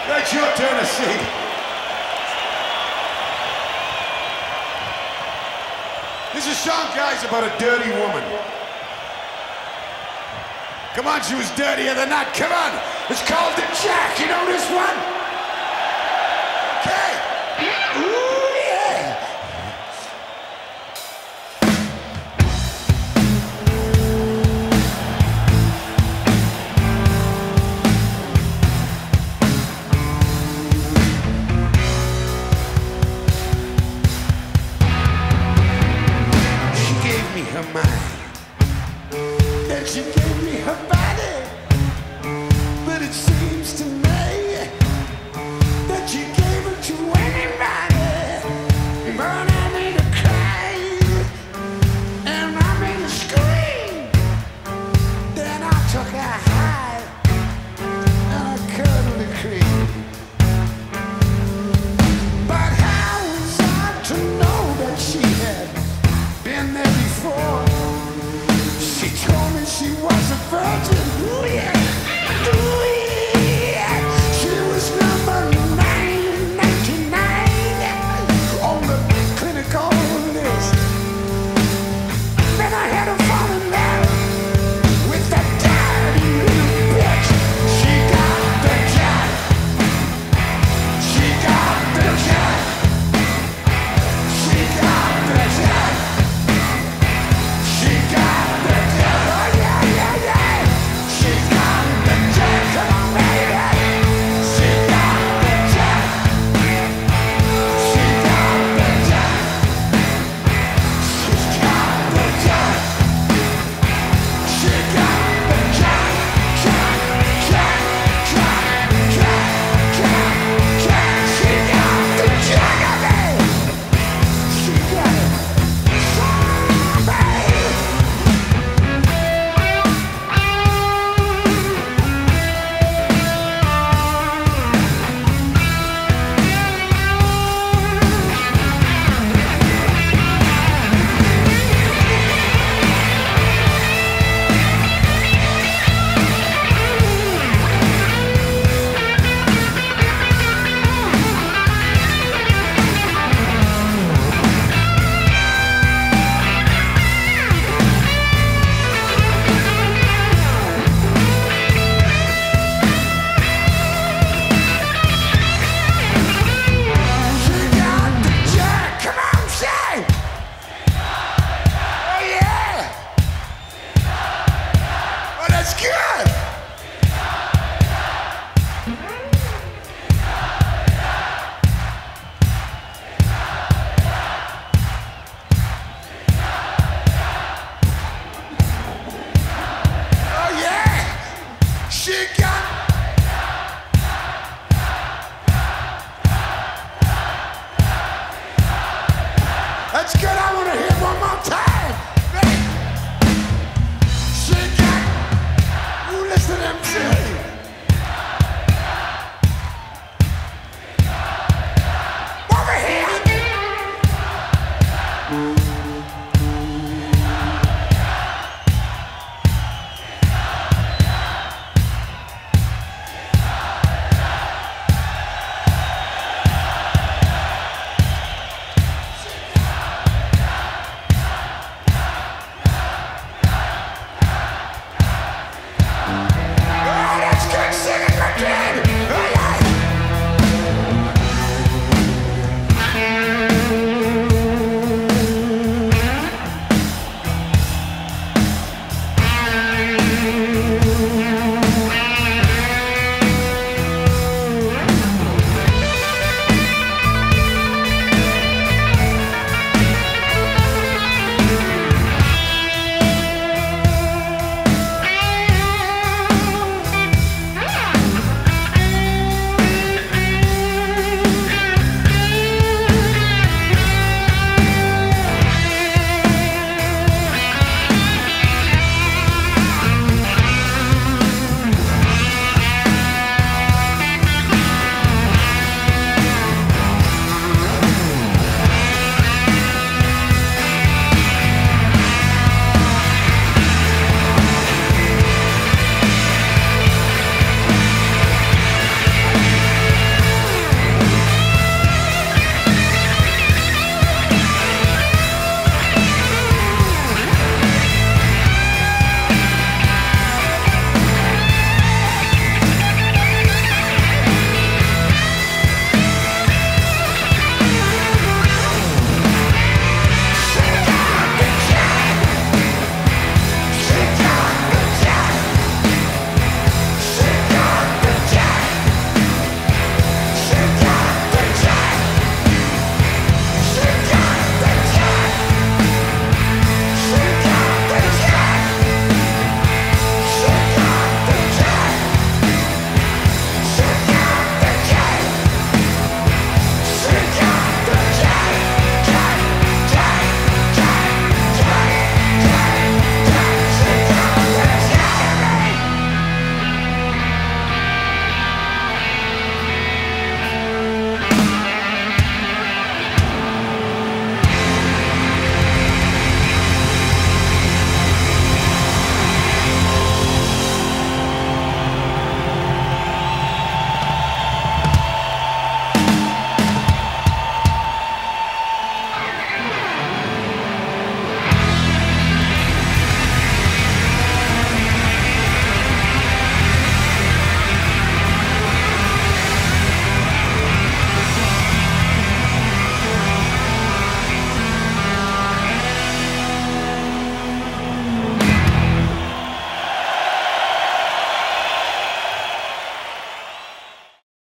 It's your turn to see. This is a song, guys, about a dirty woman. Come on, she was dirtier than that. Come on. It's called The Jack. You know this one? Okay. Ooh, yeah. She gave me her mind. Then she gave me her body. But it seems to me that she gave it to anybody. But I made her cry, and I made her scream. Then I took her high, and I cuddled the cream. But how was I to know that she had been there before? She told me she was a virgin. Ooh, yeah. Ooh, yeah. She was number 999 on the clinical list. Then I had her fall in love with that dirty little bitch. She got the jack. She got the jack. She got the jack. She got the jack. Oh yeah, yeah, yeah. She got the jack. Come on, baby. She got the jack. She got the jack. She's got the jack. She got the jack. Jack, jack, jack, jack, jack, jack. She got the jack of it. She got it. Baby. She got the jack. Come on, say. Oh yeah. Oh, that's good. Oh yeah. She got